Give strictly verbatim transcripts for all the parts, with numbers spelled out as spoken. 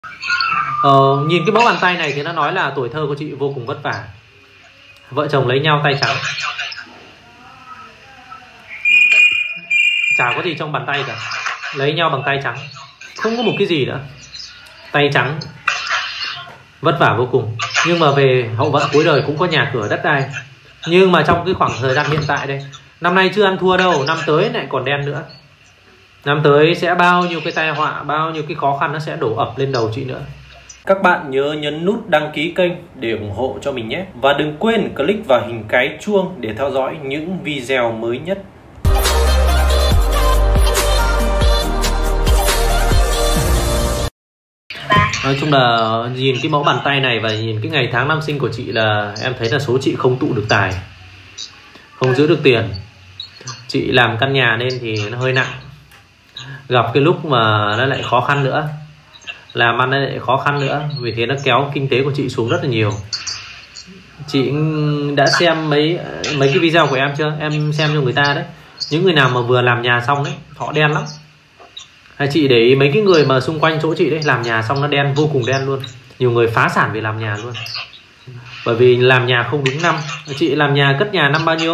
Ờ, nhìn cái mẫu bàn tay này thì nó nói là tuổi thơ của chị vô cùng vất vả. Vợ chồng lấy nhau tay trắng, chả có gì trong bàn tay cả, lấy nhau bằng tay trắng, không có một cái gì nữa, tay trắng, vất vả vô cùng. Nhưng mà về hậu vận cuối đời cũng có nhà cửa đất đai. Nhưng mà trong cái khoảng thời gian hiện tại đây, năm nay chưa ăn thua đâu, năm tới lại còn đen nữa. Năm tới sẽ bao nhiêu cái tai họa, bao nhiêu cái khó khăn nó sẽ đổ ập lên đầu chị nữa. Các bạn nhớ nhấn nút đăng ký kênh để ủng hộ cho mình nhé. Và đừng quên click vào hình cái chuông để theo dõi những video mới nhất. Nói chung là nhìn cái mẫu bàn tay này và nhìn cái ngày tháng năm sinh của chị là em thấy là số chị không tụ được tài, không giữ được tiền. Chị làm căn nhà nên thì nó hơi nặng, gặp cái lúc mà nó lại khó khăn nữa, làm ăn nó lại khó khăn nữa, vì thế nó kéo kinh tế của chị xuống rất là nhiều. Chị đã xem mấy mấy cái video của em chưa? Em xem cho người ta đấy, những người nào mà vừa làm nhà xong đấy họ đen lắm. Hay chị để ý mấy cái người mà xung quanh chỗ chị đấy làm nhà xong nó đen, vô cùng đen luôn. Nhiều người phá sản vì làm nhà luôn, bởi vì làm nhà không đúng năm. Chị làm nhà cất nhà năm bao nhiêu?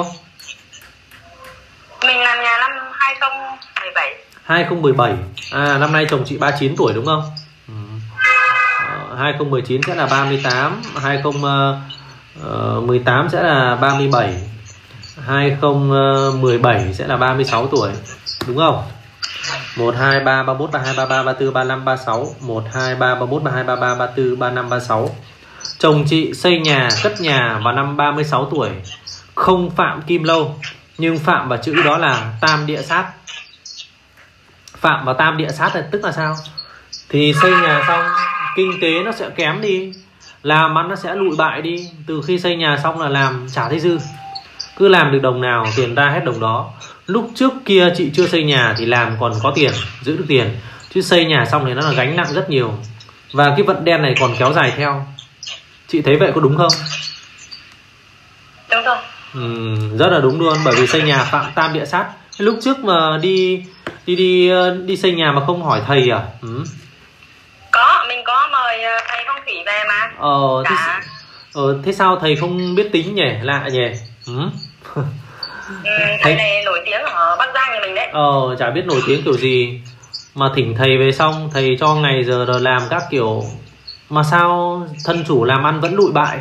Mình làm nhà năm hai không một bảy. hai không một bảy. À, năm nay chồng chị ba mươi chín tuổi đúng không? Ừ. hai không một chín sẽ là ba mươi tám, hai không một tám sẽ là ba mươi bảy, hai không một bảy sẽ là ba mươi sáu tuổi, đúng không? một, hai, ba, ba mốt, ba hai, ba ba, ba tư, ba lăm, ba sáu. một, hai, ba, ba mốt, ba hai, ba ba, ba tư, ba năm, ba sáu. Chồng chị xây nhà, cất nhà vào năm ba mươi sáu tuổi. Không phạm kim lâu, nhưng phạm vào chữ đó là tam địa sát. Phạm vào tam địa sát là tức là sao? Thì xây nhà xong kinh tế nó sẽ kém đi, làm ăn nó sẽ lụi bại đi. Từ khi xây nhà xong là làm chả thấy dư, cứ làm được đồng nào tiền ra hết đồng đó. Lúc trước kia chị chưa xây nhà thì làm còn có tiền, giữ được tiền. Chứ xây nhà xong thì nó là gánh nặng rất nhiều. Và cái vận đen này còn kéo dài theo. Chị thấy vậy có đúng không? Đúng rồi. Ừ, rất là đúng luôn, bởi vì xây nhà phạm tam địa sát. Lúc trước mà đi đi đi đi xây nhà mà không hỏi thầy à? Ừ. Có, mình có mời thầy phong thủy về mà. Ờ, thế, ờ, thế sao thầy không biết tính nhỉ? Lạ nhỉ? Ừ. Ừ, thầy này nổi tiếng ở Bắc Giang nhà mình đấy. Ờ, chả biết nổi tiếng kiểu gì mà thỉnh thầy về xong thầy cho ngày giờ rồi làm các kiểu, mà sao thân chủ làm ăn vẫn lụi bại?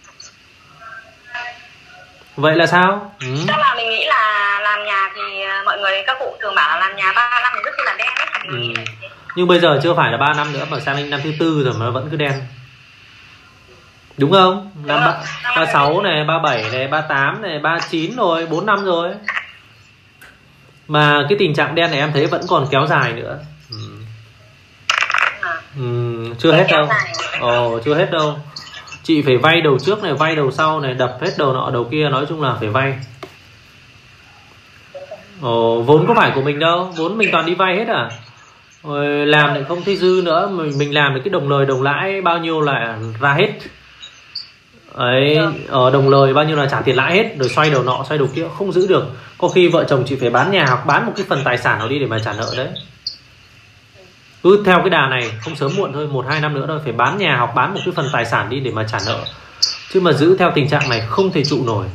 Vậy là sao? Ừ. Chắc là mình nghĩ là làm nhà thì mọi người, các cụ thường bảo là làm nhà ba năm thì rất là đen đấy. Ừ. Nhưng bây giờ chưa phải là ba năm nữa mà sang đến năm thứ tư rồi mà nó vẫn cứ đen, đúng không? Năm ba ba sáu này, ba bảy này, ba tám này, ba chín rồi, bốn năm rồi. Mà cái tình trạng đen này em thấy vẫn còn kéo dài nữa. Ừ. Ừ, chưa hết đâu. Ồ, chưa hết đâu. Chị phải vay đầu trước này, vay đầu sau này, đập hết đầu nọ đầu kia, nói chung là phải vay. Ồ, vốn có phải của mình đâu, vốn mình toàn đi vay hết à. Rồi làm lại không thấy dư nữa, mình mình làm được cái đồng lời đồng lãi bao nhiêu là ra hết. Ấy, ở đồng lời bao nhiêu là trả tiền lãi hết, rồi xoay đầu nọ xoay đầu kia không giữ được. Có khi vợ chồng chị phải bán nhà hoặc bán một cái phần tài sản nào đi để mà trả nợ đấy. Cứ theo cái đà này không sớm muộn thôi, một hai năm nữa thôi phải bán nhà hoặc bán một cái phần tài sản đi để mà trả nợ. Chứ mà giữ theo tình trạng này không thể trụ nổi.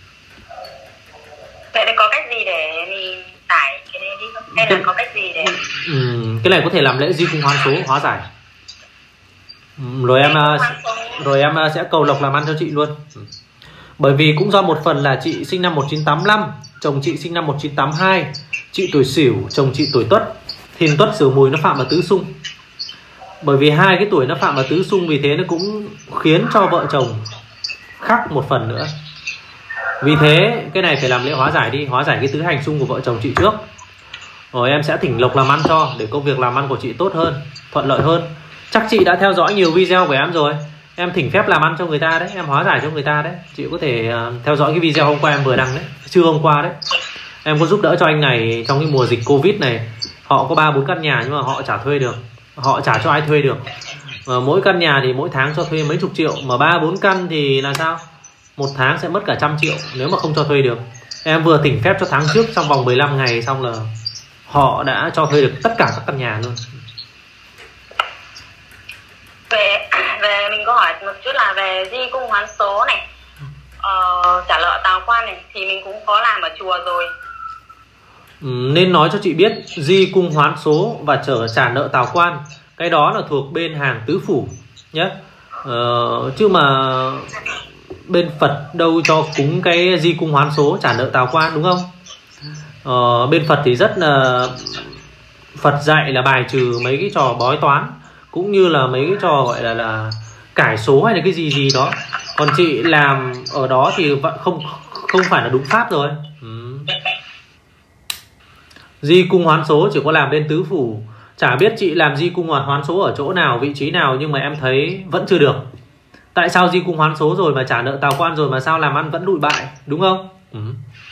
Vậy thì có cách gì để mình giải cái này đi không? Hay là có cách gì để... Ừ, cái này có thể làm lễ di cung hoán số hóa giải. Ừ, rồi em rồi em sẽ cầu lộc làm ăn cho chị luôn. Bởi vì cũng do một phần là chị sinh năm một nghìn chín trăm tám mươi lăm, chồng chị sinh năm một nghìn chín trăm tám mươi hai, chị tuổi Sửu, chồng chị tuổi Tuất. Thiên Tuất Sửu Mùi nó phạm vào tứ xung. Bởi vì hai cái tuổi nó phạm vào tứ xung, vì thế nó cũng khiến cho vợ chồng khác một phần nữa. Vì thế cái này phải làm lễ hóa giải đi, hóa giải cái tứ hành xung của vợ chồng chị trước. Rồi em sẽ thỉnh lộc làm ăn cho, để công việc làm ăn của chị tốt hơn, thuận lợi hơn. Chắc chị đã theo dõi nhiều video của em rồi. Em thỉnh phép làm ăn cho người ta đấy, em hóa giải cho người ta đấy. Chị có thể uh, theo dõi cái video hôm qua em vừa đăng đấy, trưa hôm qua đấy. Em có giúp đỡ cho anh này trong cái mùa dịch Covid này. Họ có ba bốn căn nhà nhưng mà họ chả thuê được, họ chả cho ai thuê được. Mà mỗi căn nhà thì mỗi tháng cho thuê mấy chục triệu, mà ba bốn căn thì là sao? Một tháng sẽ mất cả trăm triệu nếu mà không cho thuê được. Em vừa thỉnh phép cho tháng trước, trong vòng mười lăm ngày xong là họ đã cho thuê được tất cả các căn nhà luôn. mình có hỏi một chút là về di cung hoán số này, ờ, trả nợ tào quan này thì mình cũng có làm ở chùa rồi. Ừ, nên nói cho chị biết di cung hoán số và trở trả nợ tào quan, cái đó là thuộc bên hàng tứ phủ nhé. Ờ, chứ mà bên Phật đâu cho cúng cái di cung hoán số trả nợ tào quan, đúng không? Ờ, bên Phật thì rất là Phật dạy là bài trừ mấy cái trò bói toán, cũng như là mấy cái trò gọi là là cải số hay là cái gì gì đó. Còn chị làm ở đó thì vẫn không không phải là đúng pháp rồi. Ừ. Di cung hoán số chỉ có làm bên tứ phủ. Chả biết chị làm di cung hoán số ở chỗ nào, vị trí nào, nhưng mà em thấy vẫn chưa được. Tại sao di cung hoán số rồi mà trả nợ tào quan rồi mà sao làm ăn vẫn lụi bại, đúng không? Ừ.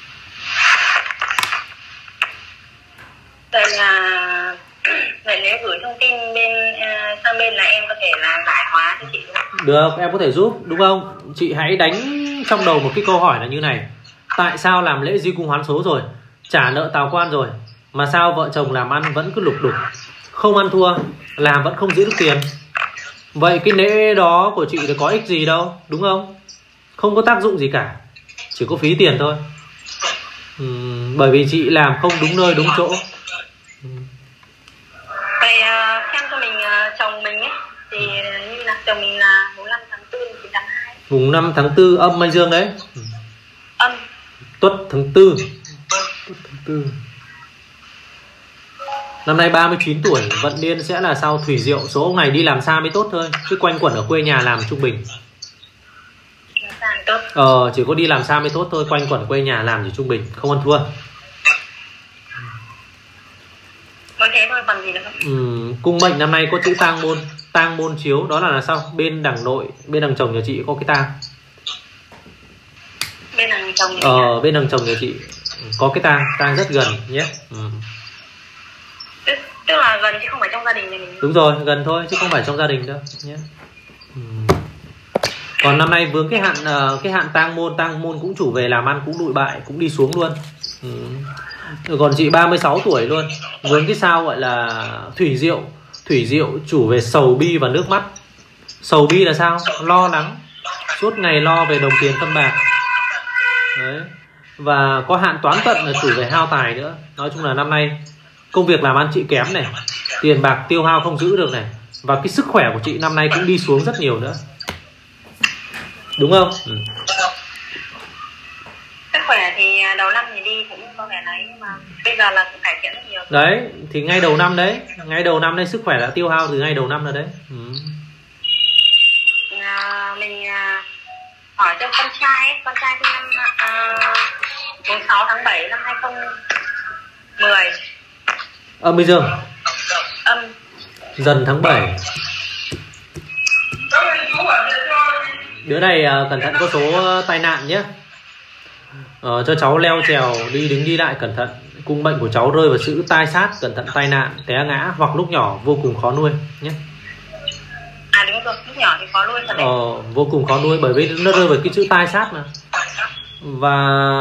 Vậy là vậy nếu gửi thông tin bên uh, sang bên là em có thể là giải hóa cho chị đúng không? Được, em có thể giúp, đúng không? Chị hãy đánh trong đầu một cái câu hỏi là như này: tại sao làm lễ di cung hoán số rồi, trả nợ tào quan rồi, mà sao vợ chồng làm ăn vẫn cứ lục đục, không ăn thua, làm vẫn không giữ được tiền? Vậy cái lễ đó của chị thì có ích gì đâu, đúng không? Không có tác dụng gì cả, chỉ có phí tiền thôi. Uhm, bởi vì chị làm không đúng nơi đúng chỗ. Uhm. Vậy uh, xem cho mình uh, chồng mình ấy thì như là chồng mình là mùng năm tháng tư chín tám hai. Mùng năm tháng tư âm hay dương đấy? Âm. Tuất tháng tư. Tuất tháng tư. Năm nay ba mươi chín tuổi, vận niên sẽ là sao? Thủy Diệu. Số ông này đi làm xa mới tốt thôi, chứ quanh quẩn ở quê nhà làm trung bình. Ờ, chỉ có đi làm xa mới tốt thôi, quanh quẩn quê nhà làm chỉ trung bình, không ăn thua. Mới thế thôi, còn gì nữa không? Ừ, cung mệnh năm nay có chữ tang môn, tang môn chiếu, đó là, là sao? Bên đằng nội, bên đằng chồng nhà chị có cái tang. Bên đằng chồng nhà Ờ, bên đằng chồng nhà chị có cái tang, tang rất gần nhé. Ừ. Tức, tức là gần chứ không phải trong gia đình nhà mình. Đúng rồi, gần thôi chứ không phải trong gia đình đâu nhé. Ừ. Còn năm nay vướng cái hạn cái hạn tang môn, tang môn cũng chủ về làm ăn cũng lụi bại, cũng đi xuống luôn. Ừ. Còn chị ba mươi sáu tuổi luôn, vướng cái sao gọi là thủy diệu. Thủy diệu chủ về sầu bi và nước mắt. Sầu bi là sao? Lo lắng, suốt ngày lo về đồng tiền phân bạc. Đấy. Và có hạn toán tận là chủ về hao tài nữa. Nói chung là năm nay công việc làm ăn chị kém này, tiền bạc tiêu hao không giữ được này, và cái sức khỏe của chị năm nay cũng đi xuống rất nhiều nữa, đúng không? Ừ. Sức khỏe thì đầu năm thì đi cũng có vẻ đấy, nhưng mà bây giờ là cũng cải thiện rất nhiều. Đấy, thì ngay đầu năm đấy, ngay đầu năm đấy sức khỏe đã tiêu hao từ ngay đầu năm rồi đấy. Ừ. À, mình à, hỏi cho con trai ấy, con trai sinh năm à, mùng sáu tháng bảy năm hai không một không. Âm bây giờ Âm dần tháng bảy. Đứa này uh, cẩn thận có số uh, tai nạn nhé. uh, Cho cháu leo trèo, đi đứng đi lại cẩn thận. Cung mệnh của cháu rơi vào sự tai sát, cẩn thận tai nạn, té ngã, hoặc lúc nhỏ vô cùng khó nuôi nhé. À đúng rồi, lúc nhỏ thì khó nuôi thật đấy. Ờ, vô cùng khó nuôi bởi vì nó rơi vào cái chữ tai sát mà. Và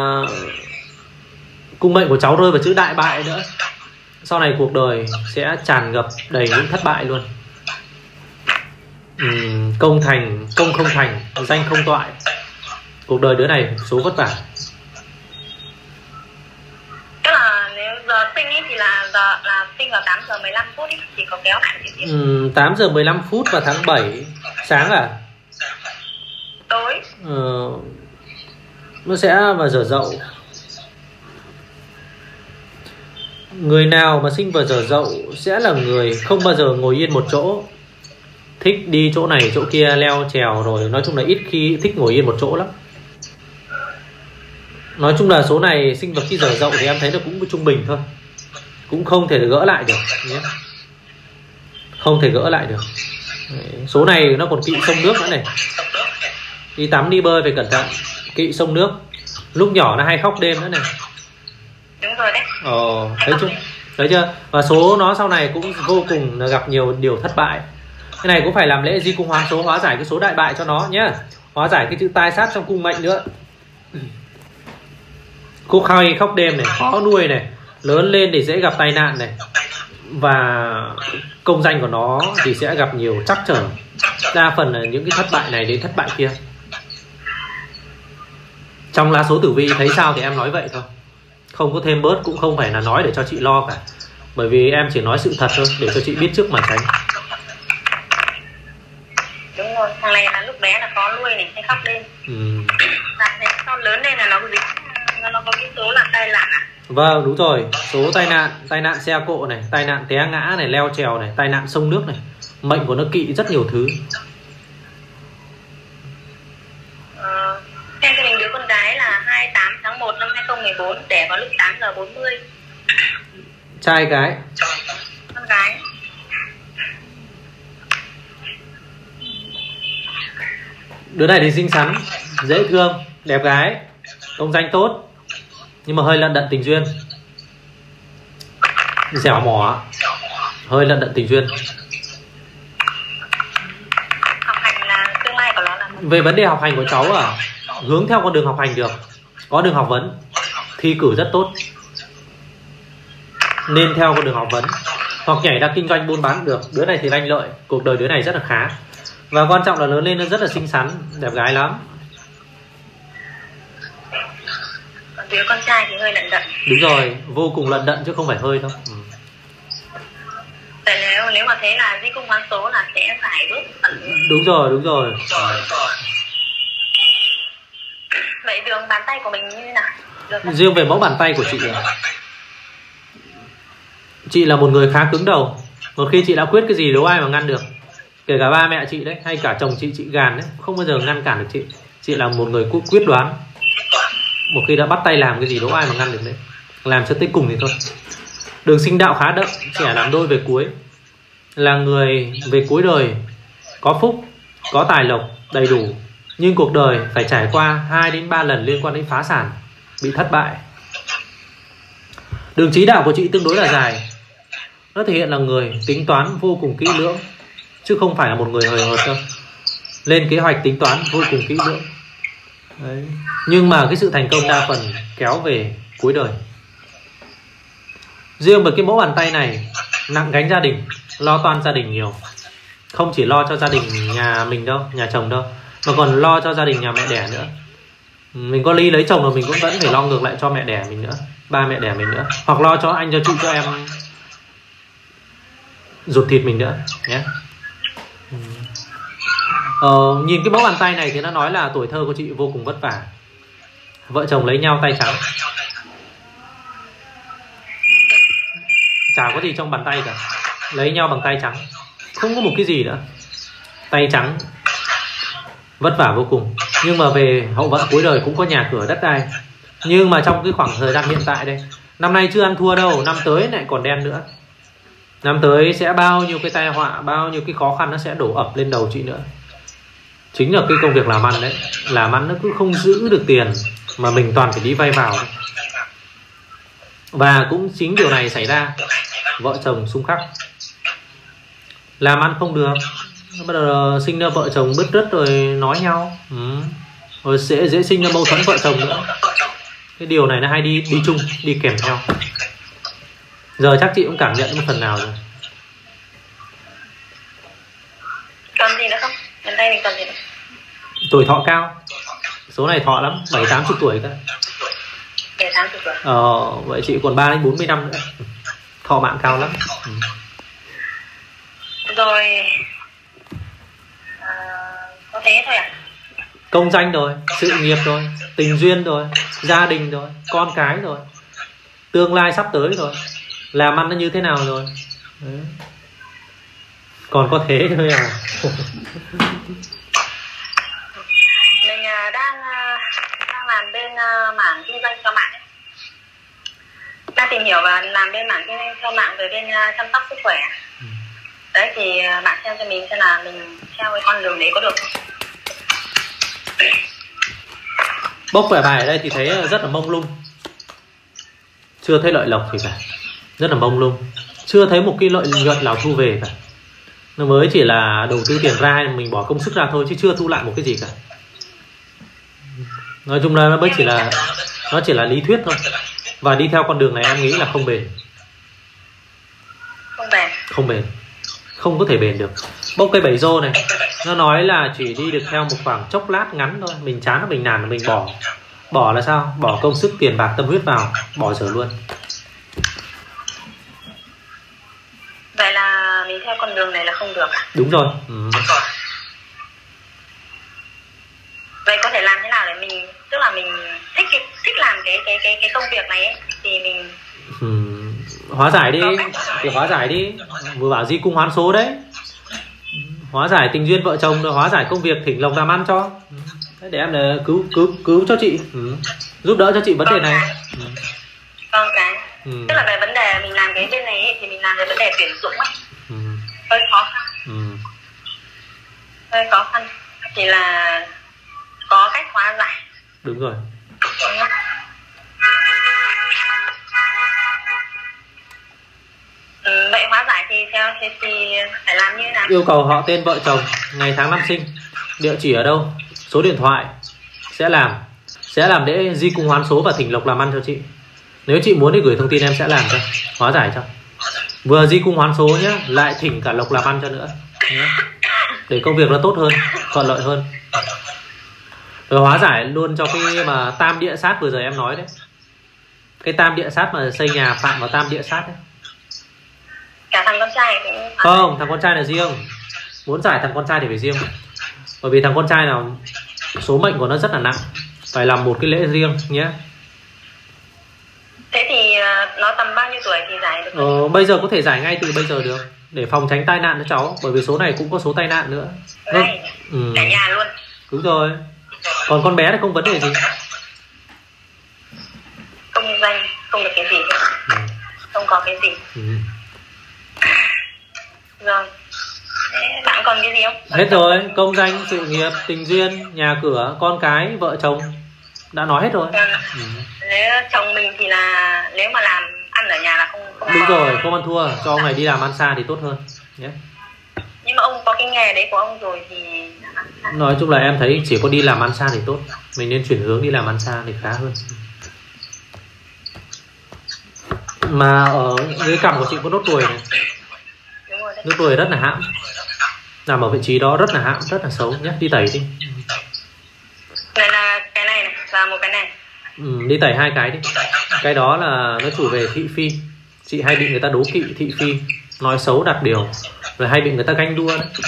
cung mệnh của cháu rơi vào chữ đại bại nữa. Sau này cuộc đời sẽ tràn ngập đầy những thất bại luôn. uhm, Công thành, công không thành, danh không toại. Cuộc đời đứa này số vất vả. Tức là nếu giờ sinh ấy thì là giờ là sinh vào tám giờ mười lăm phút ý, thì có kéo lại thì uhm, tám giờ mười lăm phút vào tháng bảy. Sáng à? Tối. Ờ, nó sẽ vào giờ dậu. Người nào mà sinh vào giờ dậu sẽ là người không bao giờ ngồi yên một chỗ, thích đi chỗ này chỗ kia, leo trèo, rồi nói chung là ít khi thích ngồi yên một chỗ lắm. Nói chung là số này sinh vào khi giờ dậu thì em thấy là cũng trung bình thôi, cũng không thể gỡ lại được nhé. Không thể gỡ lại được. Đấy, số này nó còn kỵ sông nước nữa này, đi tắm đi bơi phải cẩn thận, kỵ sông nước, lúc nhỏ nó hay khóc đêm nữa này. Đúng rồi đấy. Ờ, thấy chưa? Thấy chưa? Và số nó sau này cũng vô cùng là gặp nhiều điều thất bại. Cái này cũng phải làm lễ di cung hoán số, hóa giải cái số đại bại cho nó nhé. Hóa giải cái chữ tai sát trong cung mệnh nữa. Cô hay khóc đêm này, khó nuôi này, lớn lên thì dễ gặp tai nạn này, và công danh của nó thì sẽ gặp nhiều trắc trở. Đa phần là những cái thất bại này đến thất bại kia. Trong lá số tử vi thấy sao thì em nói vậy thôi, không có thêm bớt, cũng không phải là nói để cho chị lo cả. Bởi vì em chỉ nói sự thật thôi, để cho chị biết trước mà tránh. Đúng rồi, thằng này là lúc bé là có nuôi này, hay khóc lên. Ừ. Sau lớn lên là nó dính, nó có cái số là tai nạn à? Vâng, đúng rồi. Số tai nạn, tai nạn xe cộ này, tai nạn té ngã này, leo trèo này, tai nạn sông nước này. Mệnh của nó kỵ rất nhiều thứ. Ờ, xem cho mình đứa con gái là hai mươi tám tháng một năm hai không một bốn, đẻ vào lúc tám giờ bốn mươi. Trai gái? Con gái. Đứa này thì xinh xắn, dễ thương, đẹp gái, công danh tốt, nhưng mà hơi lận đận tình duyên, dẻo mỏ, hơi lận đận tình duyên. Học hành là tương lai của nó là... Về vấn đề học hành của cháu à, hướng theo con đường học hành được, có đường học vấn, thi cử rất tốt, nên theo con đường học vấn, hoặc nhảy ra kinh doanh buôn bán được. Đứa này thì lanh lợi, cuộc đời đứa này rất là khá. Và quan trọng là lớn lên nó rất là xinh xắn, đẹp gái lắm. Còn đứa con trai thì hơi lận đận. Đúng rồi, vô cùng lận đận chứ không phải hơi đâu. Ừ. Tại nếu, nếu mà thế là di cung hoán số là sẽ phải bước ẩn. Đúng rồi, đúng rồi. Vậy đường bàn tay của mình như thế nào? Riêng về mẫu bàn tay của chị là chị là một người khá cứng đầu. Một khi chị đã quyết cái gì đâu ai mà ngăn được. Kể cả ba mẹ chị đấy, hay cả chồng chị, chị gàn đấy, không bao giờ ngăn cản được chị. Chị là một người quyết đoán. Một khi đã bắt tay làm cái gì đâu ai mà ngăn được đấy. Làm cho tới cùng thì thôi. Đường sinh đạo khá đậm, trẻ làm đôi về cuối. Là người về cuối đời có phúc, có tài lộc đầy đủ, nhưng cuộc đời phải trải qua hai đến ba lần liên quan đến phá sản, bị thất bại. Đường chí đạo của chị tương đối là dài. Nó thể hiện là người tính toán vô cùng kỹ lưỡng, chứ không phải là một người hời hợt đâu. Lên kế hoạch tính toán vô cùng kỹ lưỡng đấy. Nhưng mà cái sự thành công đa phần kéo về cuối đời. Riêng với cái mẫu bàn tay này, nặng gánh gia đình, lo toan gia đình nhiều. Không chỉ lo cho gia đình nhà mình đâu, nhà chồng đâu, mà còn lo cho gia đình nhà mẹ đẻ nữa. Mình có ly lấy chồng rồi mình cũng vẫn phải lo ngược lại cho mẹ đẻ mình nữa, ba mẹ đẻ mình nữa. Hoặc lo cho anh, cho chị, cho em ruột thịt mình nữa nhé. Ờ, nhìn cái mẫu bàn tay này thì nó nói là tuổi thơ của chị vô cùng vất vả. Vợ chồng lấy nhau tay trắng, chả có gì trong bàn tay cả, lấy nhau bằng tay trắng, không có một cái gì nữa, tay trắng, vất vả vô cùng. Nhưng mà về hậu vận cuối đời cũng có nhà cửa đất đai. Nhưng mà trong cái khoảng thời gian hiện tại đây, năm nay chưa ăn thua đâu, năm tới lại còn đen nữa. Năm tới sẽ bao nhiêu cái tai họa, bao nhiêu cái khó khăn nó sẽ đổ ập lên đầu chị nữa. Chính là cái công việc làm ăn đấy. Làm ăn nó cứ không giữ được tiền, mà mình toàn phải đi vay vào đấy. Và cũng chính điều này xảy ra, vợ chồng xung khắc, làm ăn không được, bắt đầu sinh ra vợ chồng bứt rứt rồi nói nhau. ừ. Rồi sẽ dễ sinh ra mâu thuẫn vợ chồng nữa. Cái điều này nó hay đi đi chung, đi kèm theo. Giờ chắc chị cũng cảm nhận một phần nào rồi. Còn gì nữa không? Bên tay mình còn gì nữa? Tuổi thọ cao. Số này thọ lắm, bảy tám chục tuổi cơ. bảy tám chục tuổi. Ờ, vậy chị còn ba đến bốn mươi năm nữa. Thọ mạng cao lắm. ừ. Rồi à, có thế thôi à? Công danh rồi, sự nghiệp rồi, tình duyên rồi, gia đình rồi, con cái rồi, tương lai sắp tới rồi, làm ăn nó như thế nào rồi. Đấy. Còn có thế thôi à. Mình đang đang làm bên mảng kinh doanh theo mạng, đang tìm hiểu và làm bên mảng kinh doanh theo mạng về bên chăm sóc sức khỏe. ừ. Đấy thì bạn xem cho mình xem là mình theo cái con đường đấy có được không? Bốc vẻ bài ở đây thì thấy rất là mông lung, chưa thấy lợi lộc gì cả, rất là mông lung, chưa thấy một cái lợi nhuận nào thu về cả. Nó mới chỉ là đầu tư tiền ra, mình bỏ công sức ra thôi, chứ chưa thu lại một cái gì cả. Nói chung là nó mới chỉ là nó chỉ là lý thuyết thôi. Và đi theo con đường này em nghĩ là không bền. Không bền. Không bền, không có thể bền được. Bốc cây bảy rô này, Nó nói là chỉ đi được theo một khoảng chốc lát ngắn thôi, mình chán mình nản mình bỏ. Bỏ là sao? Bỏ công sức tiền bạc tâm huyết vào, bỏ dở luôn. Vậy là mình theo con đường này là không được à? Đúng rồi. Ừ. Vậy có thể làm thế nào để mình, tức là mình thích thích làm cái cái cái cái công việc này ấy, thì mình ừ. Hóa giải đi, thì hóa giải đi. Vừa bảo di cung hoán số đấy. Hóa giải tình duyên vợ chồng rồi hóa giải công việc, thỉnh lộc làm ăn cho. Thế để em là cứu cứu cứu cho chị, ừ. giúp đỡ cho chị vấn đề này. Ừ. Vâng cái. Ừ. Tức là về vấn đề mình làm cái bên này ấy, thì mình làm về vấn đề tuyển dụng ấy. Ừ. Hơi khó khăn. Ừ. Hơi khó khăn. Chỉ là có cách hóa giải. Đúng rồi. Ừ, vậy hóa giải thì theo thì, thì phải làm như thế nào? Yêu cầu họ tên vợ chồng, ngày tháng năm sinh, địa chỉ ở đâu, số điện thoại, sẽ làm sẽ làm để di cung hoán số và thỉnh lộc làm ăn cho chị. Nếu chị muốn thì gửi thông tin em sẽ làm cho, hóa giải cho. Vừa di cung hoán số nhé, lại thỉnh cả lộc làm ăn cho nữa nhé. Để công việc nó tốt hơn, thuận lợi hơn. Rồi hóa giải luôn cho cái mà tam địa sát vừa giờ em nói đấy. Cái tam địa sát mà xây nhà phạm vào tam địa sát đấy. Cả thằng con trai cũng... Không, thằng con trai là riêng. Muốn giải thằng con trai thì phải riêng. Bởi vì thằng con trai nào số mệnh của nó rất là nặng, phải làm một cái lễ riêng nhé. Thế thì nó tầm bao nhiêu tuổi thì giải được? Ờ, bây giờ có thể giải ngay từ bây giờ được, để phòng tránh tai nạn cho cháu. Bởi vì số này cũng có số tai nạn nữa. Ngay, ừ. Cả nhà luôn. Đúng rồi. Còn con bé thì không vấn đề gì. Công danh, không được cái gì. Ừ. Không có cái gì. Ừ. Rồi. Thế bạn còn cái gì không? Hết rồi. Công danh, sự nghiệp, tình duyên, nhà cửa, con cái, vợ chồng. Đã nói hết rồi. Ừ. Ừ. Nếu chồng mình thì là nếu mà làm ăn ở nhà là không, không đúng có... rồi, không ăn thua. Cho ông này đi làm ăn xa thì tốt hơn nhé. Nhưng mà ông có cái nghề đấy của ông rồi thì... Nói chung là em thấy chỉ có đi làm ăn xa thì tốt. Mình nên chuyển hướng đi làm ăn xa thì khá hơn. Mà ở dưới cằm của chị có nốt ruồi này. Nốt ruồi rất là hãm. Nằm ở vị trí đó rất là hãm, rất là xấu nhé. Đi tẩy đi. Này là cái này này và một cái này. Ừ, đi tẩy hai cái đi. Cái đó là nó chủ về thị phi. Chị hay bị người ta đố kỵ thị phi, nói xấu đặt điều, rồi hay bị người ta ganh đua đấy.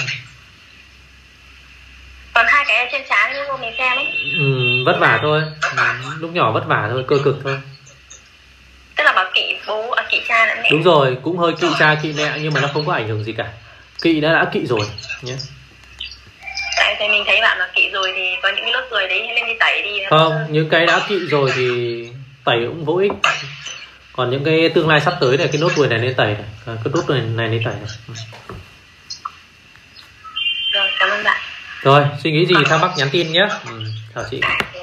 Còn hai cái trên trán như mình xem ấy. Ừ, vất vả thôi. Ừ, lúc nhỏ vất vả thôi, cơ cực thôi. Tức là bảo kỵ bố, à, kỵ cha nữa mẹ. Đúng rồi, cũng hơi kỵ cha kỵ mẹ nhưng mà nó không có ảnh hưởng gì cả. Kỵ đã đã kỵ rồi nhé. Tại vì mình thấy bạn là kỵ rồi thì có những cái nốt ruồi đấy nên đi tẩy đi. Không, những cái đã kỵ rồi thì tẩy cũng vô ích. Còn những cái tương lai sắp tới này, cái nốt ruồi này nên tẩy này, cái nốt ruồi này nên tẩy này. Rồi, cảm ơn bạn. Rồi, suy nghĩ gì thắc mắc nhắn tin nhé. Ừ, chào chị.